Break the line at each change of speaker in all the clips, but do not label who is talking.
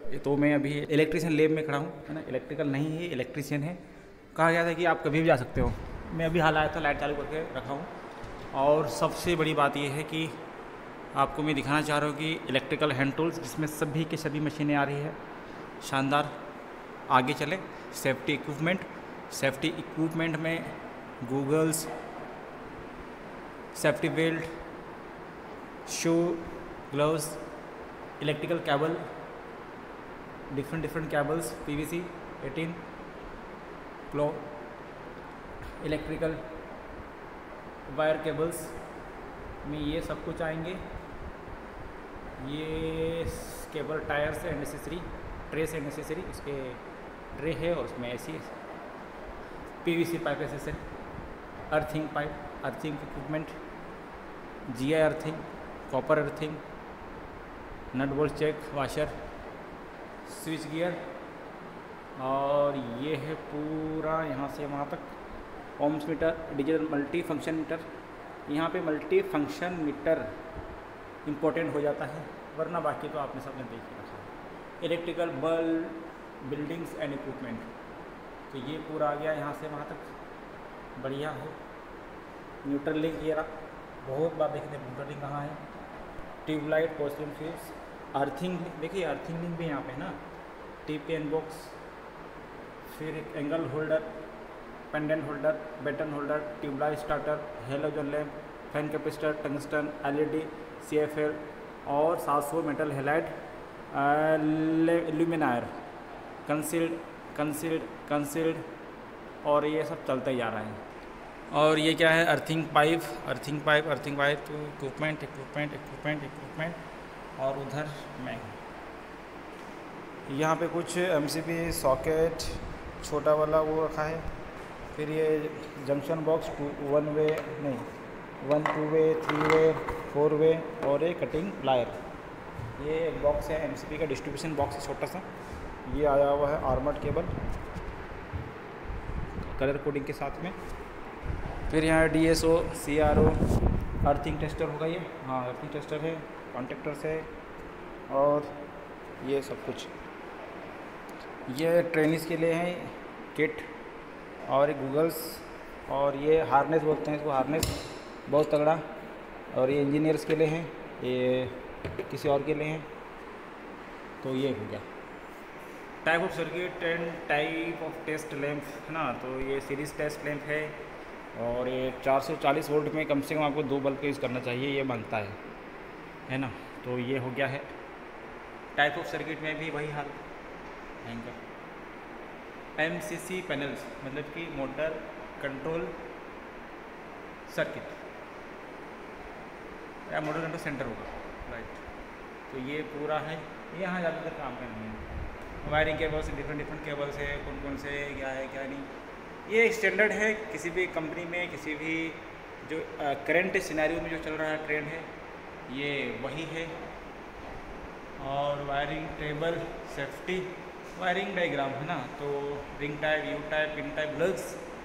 तो मैं अभी इलेक्ट्रीशियन लैब में खड़ा हूँ, है ना। इलेक्ट्रिकल नहीं है, इलेक्ट्रीशियन है। कहा गया था कि आप कभी भी जा सकते हो। मैं अभी हाल आया था, लाइट चालू करके रखा हूँ। और सबसे बड़ी बात यह है कि आपको मैं दिखाना चाह रहा हूँ कि इलेक्ट्रिकल हैंड टूल्स, जिसमें सभी की सभी मशीनें आ रही है, शानदार। आगे चले, सेफ्टी इक्विपमेंट में goggles, safety belt, shoe, gloves, electrical cable, different cables, PVC 18 क्लो, इलेक्ट्रिकल वायर केबल्स में ये सब कुछ आएंगे। ये cable, tyres and accessory, tray से नेसेसरी, इसके ट्रे है और उसमें ऐसी PVC pipe accessory, earthing pipe, earthing equipment, GI earthing, copper earthing, nut bolt check, washer, switch gear. और ये है पूरा यहाँ से वहाँ तक ohms meter, digital multi function meter. यहाँ पे मल्टी फंक्शन मीटर इम्पोर्टेंट हो जाता है, वरना बाकी तो आपने सबने देख ही रखा है। Electrical bulb, buildings and equipment, तो ये पूरा आ गया यहाँ से वहाँ तक, बढ़िया है। न्यूट्रल लिंक ये रहा, बहुत बार देखते हैं न्यूट्रल लिंक कहाँ है। ट्यूबलाइट, पोर्सिलिन फ्यूज, अर्थिंग, देखिए अर्थिंग लिंक भी यहाँ पे है ना। TPN बॉक्स, फिर एक angle holder, pendant holder, batten holder, tube light starter, halogen lamp, fan capacitor, tungsten, LED, CFL और 700 मेटल हेलाइड ल्यूमिनायर, कंसील्ड और ये सब चलते जा रहा है। और ये क्या है, अर्थिंग पाइप तो इक्विपमेंट। और उधर में यहाँ पे कुछ MCB सॉकेट छोटा वाला वो रखा है। फिर ये जंक्शन बॉक्स 1 वे नहीं, 1 2 वे, 3 वे, 4 वे और एक कटिंग प्लायर। ये एक बॉक्स है MCB का, डिस्ट्रीब्यूशन बॉक्स है छोटा सा। ये आया हुआ है आर्मर्ड केबल कलर कोडिंग के साथ में। फिर यहाँ DSO, CRO, अर्थिंग टेस्टर होगा ये, हाँ अर्थिंग टेस्टर है, कॉन्टेक्टर्स है और ये सब कुछ। ये ट्रेनिस के लिए है किट, और गूगल्स, और ये हार्नेस बोलते हैं इसको, हार्नेस बहुत तगड़ा। और ये इंजीनियर्स के लिए है, ये किसी और के लिए है। तो ये हो गया type of circuit and type of test lamp, है ना। तो ये सीरीज टेस्ट लैंप है और ये 440 वोल्ट में कम से कम आपको 2 बल्ब का यूज़ करना चाहिए, ये बनता है ना। तो ये हो गया है। टाइप ऑफ सर्किट में भी वही हाल आएगा। MCC पैनल्स मतलब कि मोटर कंट्रोल सर्किट या मोटर कंट्रोल सेंटर होगा, राइट। तो ये पूरा है, यहाँ ज़्यादातर काम करनी है। वायरिंग केबल्स, डिफरेंट केबल्स है, कौन से क्या है क्या नहीं। ये स्टैंडर्ड है किसी भी कंपनी में, किसी भी जो करंट सिनेरियो में जो चल रहा है ट्रेंड है, ये वही है। और wiring table, safety, wiring diagram, है ना। तो ring type, U type, pin type, plugs,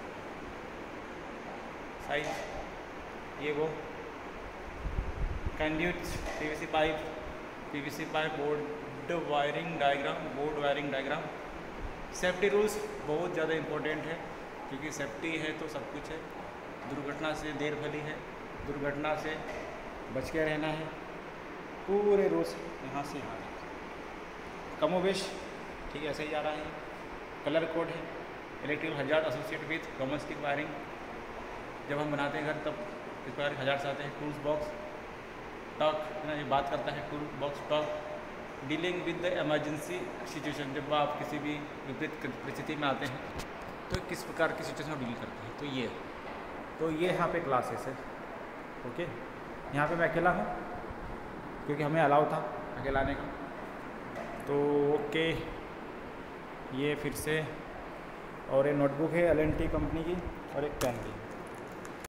size, ये वो conduit, PVC pipe, board wiring diagram. Safety rules बहुत ज़्यादा इम्पोर्टेंट है, क्योंकि सेफ्टी है तो सब कुछ है। दुर्घटना से देर भली है, दुर्घटना से बच के रहना है। पूरे रूल्स यहाँ से यहाँ तक कमोवेश ठीक ऐसे ही जा रहा है। कलर कोड है, electrical hazard associate with domestic wiring. जब हम बनाते हैं घर तब इस प्रकार हजार्ड से आते हैं। टूल्स बॉक्स, टॉक, है ना, ये बात करता है tool box talk. Dealing with the emergency situation, जब आप किसी भी विपरीत परिस्थिति में आते हैं तो किस प्रकार की सिचुएशन में डील करते हैं। तो ये यहाँ पे क्लासेस है, ओके। यहाँ पे मैं अकेला हूँ क्योंकि हमें अलाउ था अकेला आने का, तो ओके। ये फिर से, और ये नोटबुक है LNT कंपनी की और एक पेन की।